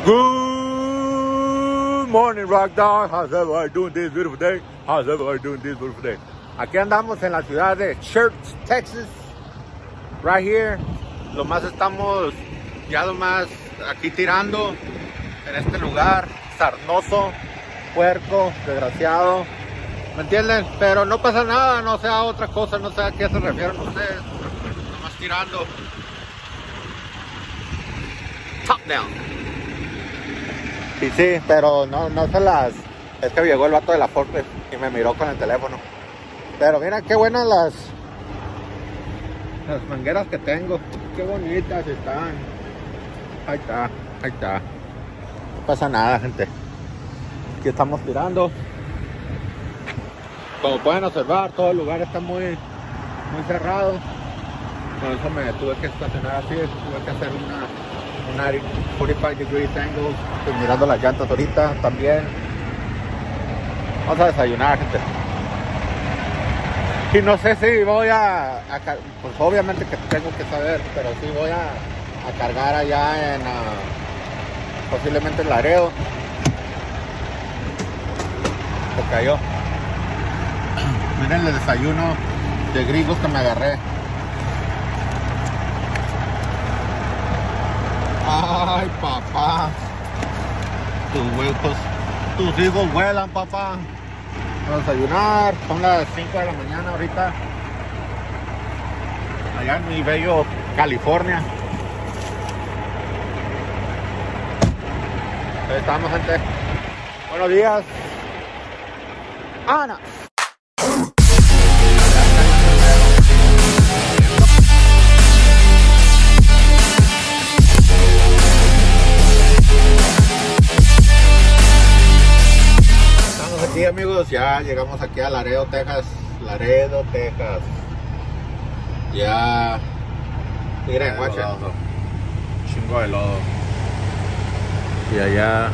Good morning, Rock Dog. How's everybody doing this beautiful day? How's everybody doing this beautiful day? Aquí andamos en la ciudad de Church, Texas. Right here. Lo más estamos aquí tirando en este lugar sarnoso, puerco, desgraciado. ¿Me entienden? Pero no pasa nada, no sea otra cosa, no sé a qué se refieren ustedes. Nomás tirando. Top down. Y sí, pero no se las... Es que llegó el vato de la forklift y me miró con el teléfono. Pero mira qué buenas las mangueras que tengo. Qué bonitas están. Ahí está. No pasa nada, gente. Aquí estamos tirando. Como pueden observar, todo el lugar está muy cerrado. Por eso me tuve que estacionar así. Tuve que hacer una 45 degrees angle. Estoy mirando las llantas ahorita también. Vamos a desayunar, gente. Y no sé si voy pues obviamente que tengo que saber, pero sí voy a cargar allá en posiblemente en Laredo. Se cayó. Miren el desayuno de gringos que me agarré. Ay, papá. Tus hijos vuelan, papá. Vamos a desayunar. Son las 5 de la mañana ahorita. Allá en mi bello California. Ahí estamos, gente. Buenos días. Ana. Sí, amigos, ya llegamos aquí a Laredo, Texas. Ya. Miren, guachen. Chingo de lodo. Y allá.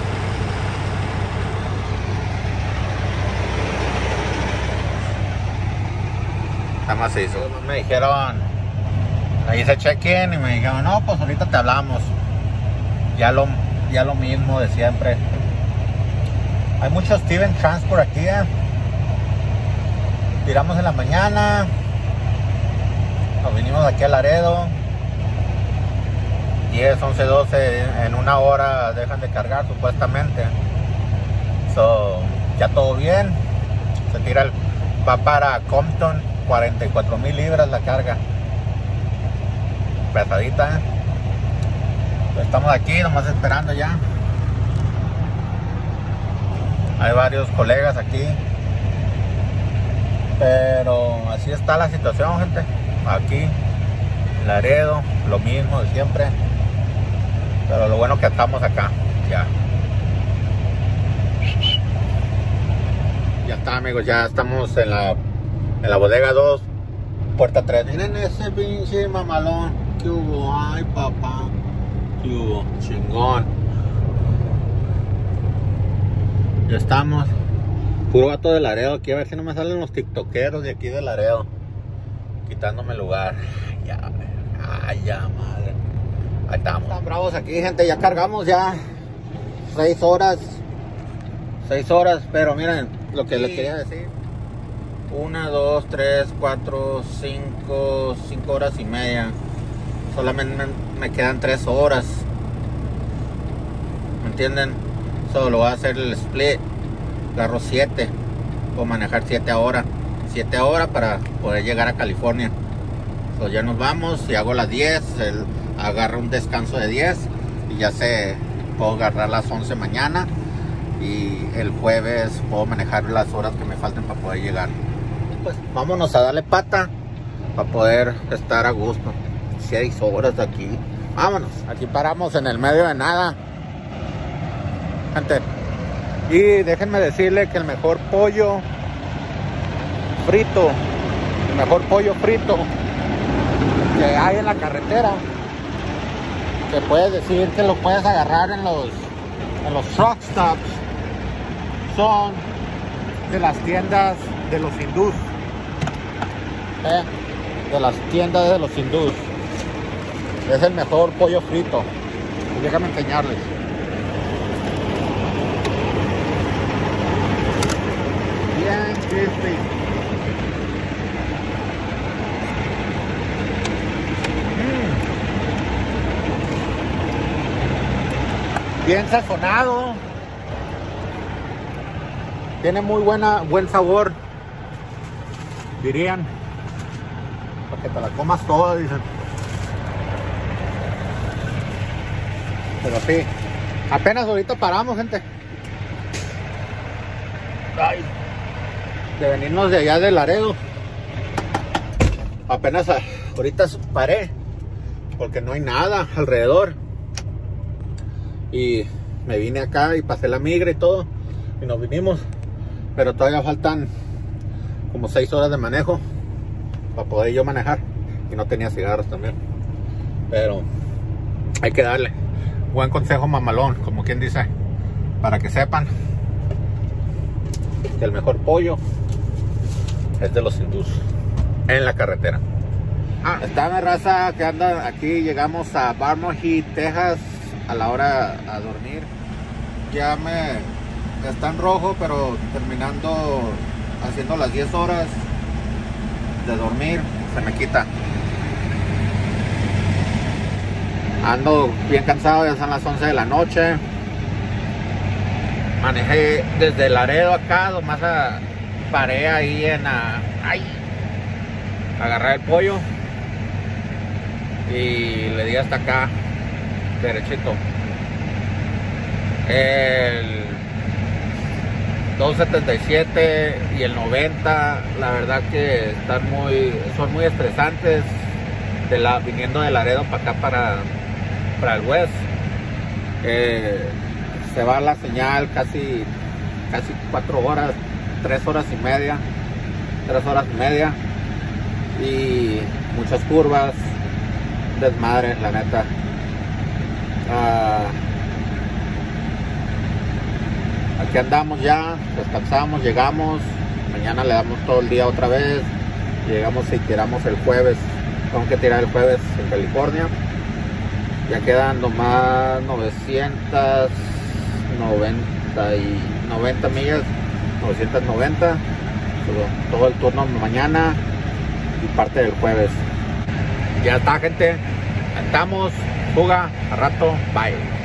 Está macizo. Me dijeron, ahí hice check-in y me dijeron, no, pues ahorita te hablamos. Ya lo mismo de siempre. Hay mucho Steven Transport aquí, Tiramos en la mañana. Nos vinimos aquí a Laredo. 10, 11, 12. En una hora dejan de cargar supuestamente. Ya todo bien. Se tira va para Compton. 44,000 libras la carga. Pesadita, Estamos aquí nomás esperando ya. Hay varios colegas aquí, pero así está la situación, gente. Aquí, Laredo, lo mismo de siempre. Pero lo bueno que estamos acá, ya. Ya está, amigos, ya estamos en la bodega 2, puerta 3. Miren ese pinche mamalón. ¿Qué hubo? Ay, papá. ¿Qué hubo? Chingón. Ya estamos. Puro vato de Laredo aquí, a ver si no me salen los tiktokeros de aquí de Laredo quitándome lugar. Ya, madre. Ahí estamos. Están bravos aquí, gente. Ya cargamos ya 6 horas. Pero miren lo que les quería decir. 1, 2, 3, 4, 5 horas y media. Solamente me quedan 3 horas. ¿Me entienden? Solo voy a hacer el split. Agarro 7. Puedo manejar 7 horas. 7 horas para poder llegar a California. Ya nos vamos. Y hago las 10. Agarro un descanso de 10. Y ya puedo agarrar las 11 mañana. Y el jueves puedo manejar las horas que me falten para poder llegar. Pues vámonos a darle pata para poder estar a gusto. 6 horas aquí. Vámonos. Aquí paramos en el medio de nada, gente. Y déjenme decirle que el mejor pollo frito que hay en la carretera, que puedes decir que lo puedes agarrar en los truck stops, son de las tiendas de los hindús. De las tiendas de los hindús. Es el mejor pollo frito. Y déjame enseñarles. bien crispy. Bien sazonado. Tiene muy buen sabor, dirían. Para que te la comas toda, dicen. Pero sí, apenas ahorita paramos, gente. Ay, de venirnos de allá de Laredo. Apenas ahorita paré, porque no hay nada alrededor. Y me vine acá y pasé la migra y todo, y nos vinimos. Pero todavía faltan como 6 horas de manejo para poder yo manejar. Y no tenía cigarros también. Pero hay que darle. Buen consejo mamalón, como quien dice. Para que sepan que el mejor pollo es de los hindús en la carretera. Está la raza que anda aquí. Llegamos a Barmouth, Texas, a la hora a dormir. Ya está en rojo, pero terminando haciendo las 10 horas de dormir, se me quita. Ando bien cansado, ya son las 11 de la noche. Manejé desde Laredo acá, nomás paré ahí en agarrar el pollo y le di hasta acá derechito. El 277 y el 90, la verdad que son muy estresantes viniendo de Laredo para acá para el West. Se va la señal casi 4 horas, 3 horas y media y muchas curvas, desmadre, la neta. Aquí andamos ya, descansamos, llegamos, mañana le damos todo el día otra vez, llegamos y tiramos el jueves, tengo que tirar el jueves en California, ya quedan nomás 990 millas, 990, todo el turno mañana y parte del jueves. Ya está, gente, estamos, fuga, a rato, bye.